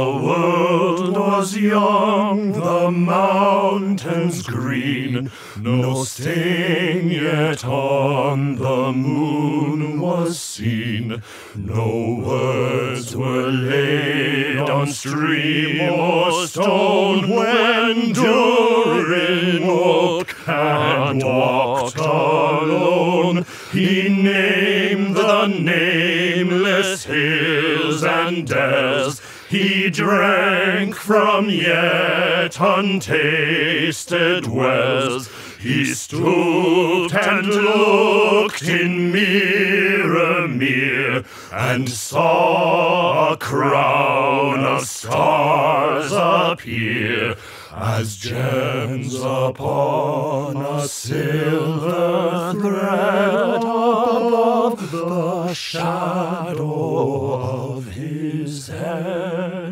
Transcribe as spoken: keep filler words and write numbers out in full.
world was young, the mountains green, no stain yet on the moon was seen. No words were laid on stream or stone when Durin woke and walked alone. He named the nameless hills and dales. He drank from yet untasted wells. He stooped and looked in mirror mere, and saw a crown of stars appear, as gems upon a silver thread above the shadow of his head.